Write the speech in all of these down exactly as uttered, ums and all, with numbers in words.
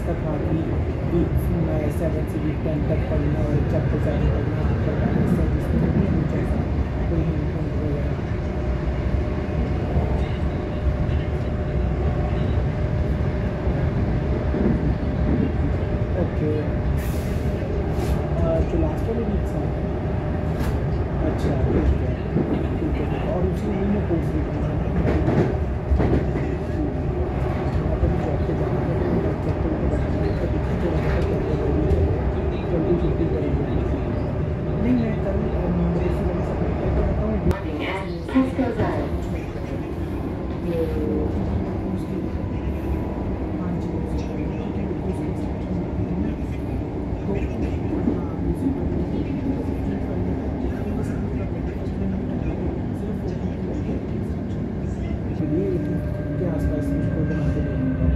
इसका था कि वीक सेवन से वीक टेन तक पढ़ना और एक चैप्टर चालू करना आपका ऐसा जिसमें भी कुछ ऐसा कोई हिंट वगैरह। ओके जो लास्ट वाले वीक था। अच्छा ठीक है ठीक है और उसी में कोर्स भी करना है जॉब पे जाना है तो चैप्टर को बताना है जल्दी छुट्टी करेंगे। नहीं मैं कल मेरे से बड़ी सप्लाई करता हूँ के आसपास मुझको बना के देंगे।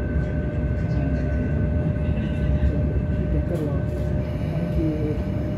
ठीक है करवाओ thank you.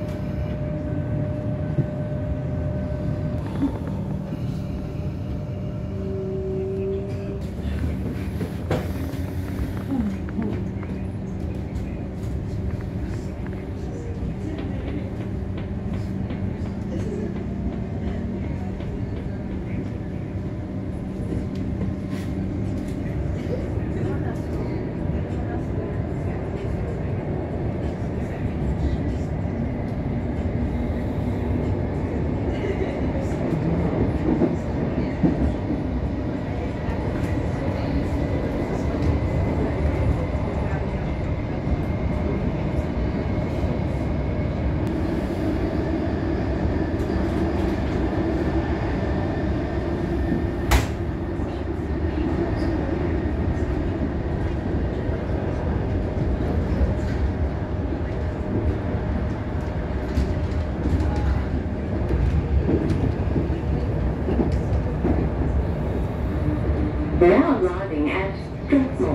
Now arriving at Drexel.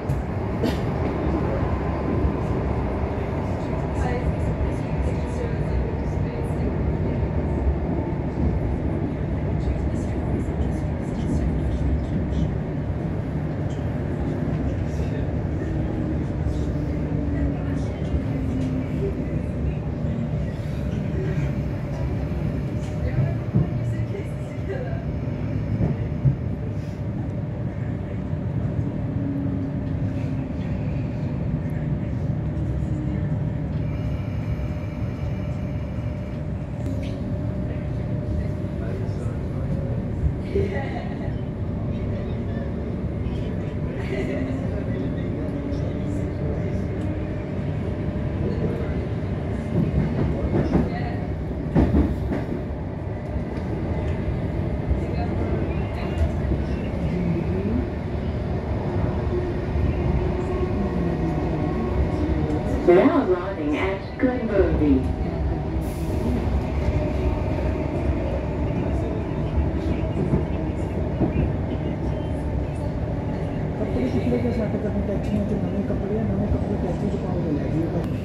Now arriving at Glenbervie. कपड़े कपड़े के साथ अपनी टैक्सी में जो नए कपड़े हैं नए कपड़े टैक्सी के पास ले जाइए।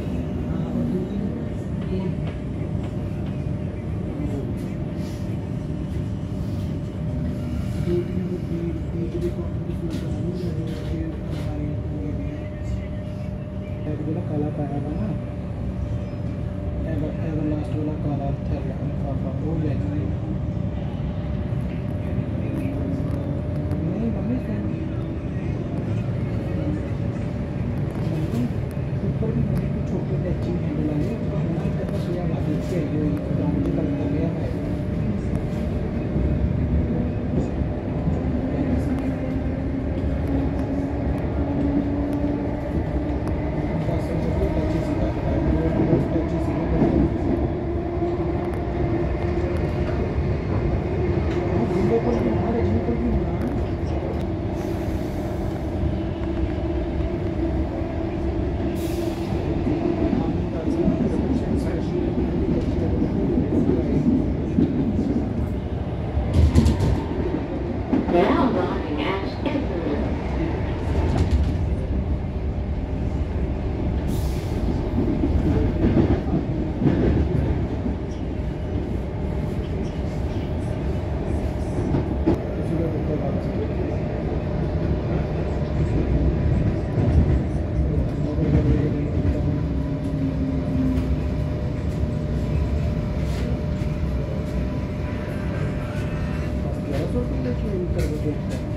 काला पाया था ना एवर एवर लास्ट वाला काला था लिफाफा वो ले जाइए। नहीं मम्मी ऊपर भी मम्मी को छोटे टैक्सी में बुलाए तो हमारे तरफ से या वापस से जो गाँव में कल कर गया है। Now arriving at Everett. सोडून त्याची नंतर बघू